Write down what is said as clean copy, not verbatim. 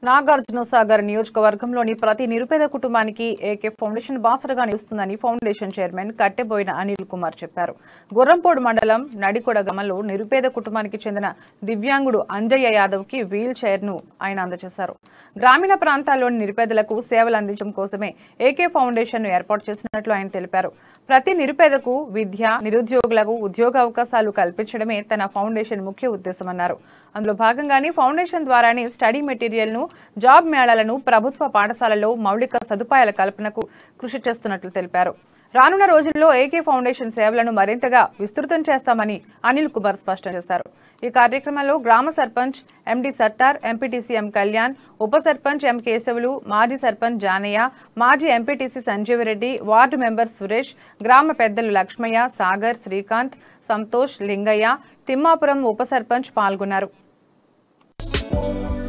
నాగార్జునసాగర్ నియోజకవర్గంలోని ప్రతి నిరుపేద కుటుంబానికి ఏకే ఫౌండేషన్ బాసటగా నిలుస్తుందని ఫౌండేషన్ చైర్మన్ కట్టెబోయిన అనిల్ కుమార్ చెప్పారు. గుర్రంపోడు మండలం నడికొడ గ్రామంలో నిరుపేద కుటుంబానికి చెందిన దివ్యాంగుడు అంజయ్య యాదవ్ కి వీల్ చైర్ ను ఆయన అందజేశారు. గ్రామీణ ప్రాంతాల్లోని నిరుపేదలకు సేవలు అందించడం కోసమే ఏకే ఫౌండేషన్ ను ఏర్పాటు చేసినట్లు ఆయన తెలిపారు. ప్రతి నిరుపేదకు విద్య, నిరుద్యోగులకు ఉద్యోగ అవకాశాలు కల్పించడమే తన ఫౌండేషన్ ముఖ్య ఉద్దేశమన్నారు. అందులో భాగంగానే ఫౌండేషన్ ద్వారానే స్టడీ మెటీరియల్ ను, జాబ్ మేళాలను, ప్రభుత్వ పాఠశాలల్లో మౌలిక సదుపాయాల కల్పనకు కృషి చేస్తున్నట్లు తెలిపారు. రానున్న రోజుల్లో ఏకే ఫౌండేషన్ సేవలను మరింతగా విస్తృతం చేస్తామని అనిల్ కుమార్ స్పష్టం చేశారు. ఈ కార్యక్రమంలో గ్రామ sarpanch MD Sattar, MPTC M Kalyan, ఉప సర్పంచ్ ఎం కేశవులు, మాజీ సర్పంచ్ జానయ్య, మాజీ MPTC Sanjeeva Reddy, ward member Suresh, గ్రామ పెద్దలు లక్ష్మయ్య, సాగర్, శ్రీకాంత్, సంతోష్, లింగయ్య, తిమ్మాపురం ఉప సర్పంచ్ పాల్గొన్నారు.